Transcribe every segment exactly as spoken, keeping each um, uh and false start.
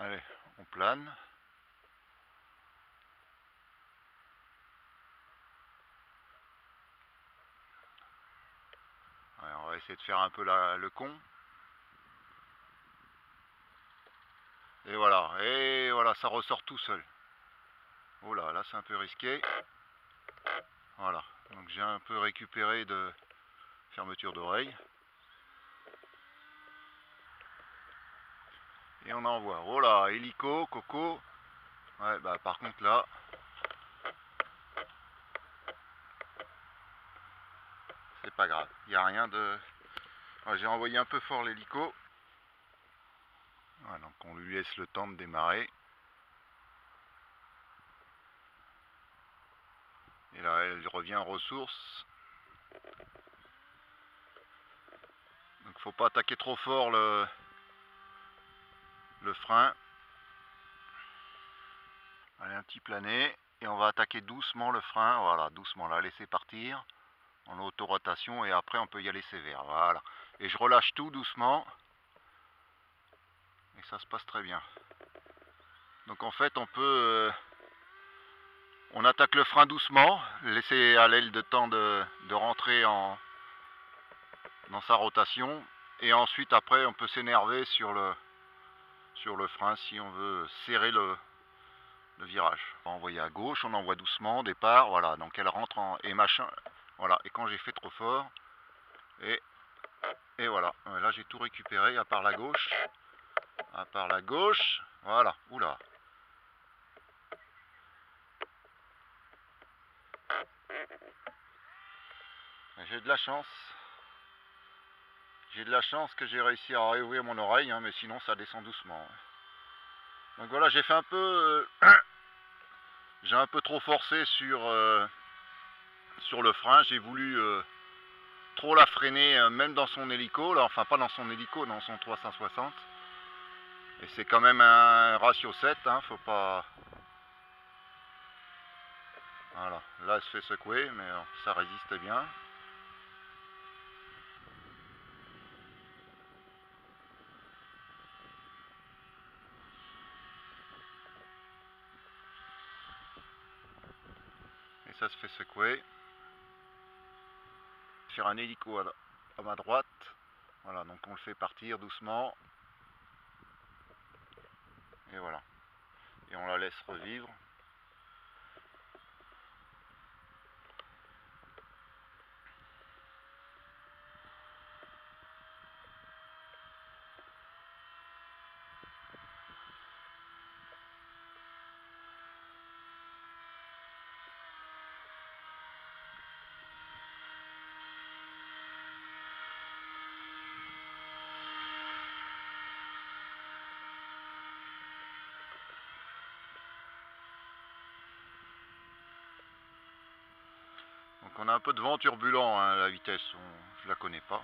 Allez, on plane. Allez, on va essayer de faire un peu la, le con. Et voilà, et voilà, ça ressort tout seul. Oh là, là c'est un peu risqué. Voilà, donc j'ai un peu récupéré de fermeture d'oreille. Et on envoie. Oh là, hélico, coco. Ouais, bah par contre là, c'est pas grave. Il n'y a rien de... Ouais, j'ai envoyé un peu fort l'hélico. Voilà, donc on lui laisse le temps de démarrer. Et là, elle revient en ressources. Donc faut pas attaquer trop fort le, le frein. Allez, un petit plané. Et on va attaquer doucement le frein. Voilà, doucement là, laisser partir en auto-rotation. Et après, on peut y aller sévère. Voilà. Et je relâche tout doucement. Et ça se passe très bien. Donc en fait, on peut... Euh, on attaque le frein doucement. Laisser à l'aile de temps de, de rentrer en, dans sa rotation. Et ensuite, après, on peut s'énerver sur le, sur le frein si on veut serrer le... le virage. On va envoyer à gauche, on envoie doucement, départ, voilà, donc elle rentre en... et machin, voilà, et quand j'ai fait trop fort, et, et voilà, là j'ai tout récupéré, à part la gauche, à part la gauche, voilà, oula. J'ai de la chance, j'ai de la chance que j'ai réussi à réouvrir mon oreille, hein, mais sinon ça descend doucement. Donc voilà, j'ai fait un peu, euh, j'ai un peu trop forcé sur, euh, sur le frein, j'ai voulu... Euh, trop la freiner, euh, même dans son hélico, là, enfin pas dans son hélico, dans son trois cent soixante. Et c'est quand même un ratio sept, hein, faut pas... Voilà, là elle se fait secouer, mais euh, ça résiste bien. Et ça se fait secouer. Faire un hélico à, à ma droite. Voilà, donc on le fait partir doucement. Et voilà. Et on la laisse revivre. Donc on a un peu de vent turbulent, hein, la vitesse, on, je la connais pas.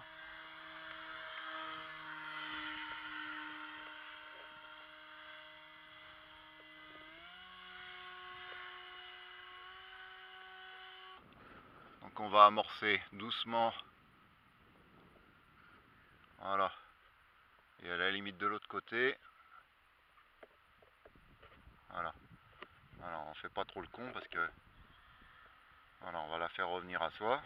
Donc on va amorcer doucement. Voilà. Et à la limite de l'autre côté. Voilà. Voilà, on fait pas trop le con parce que... Voilà, on va la faire revenir à soi.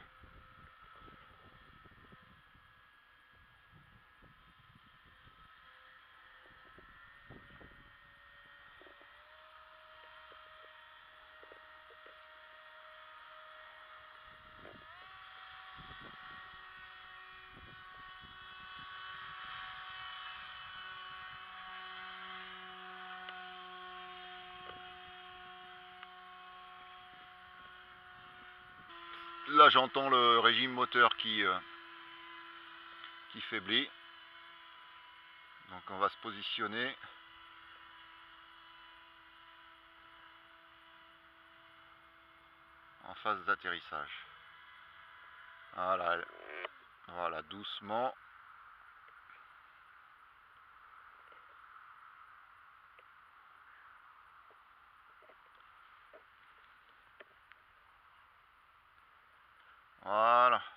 Là j'entends le régime moteur qui, euh, qui faiblit. Donc on va se positionner. En phase d'atterrissage. Voilà, voilà, doucement. Voilà.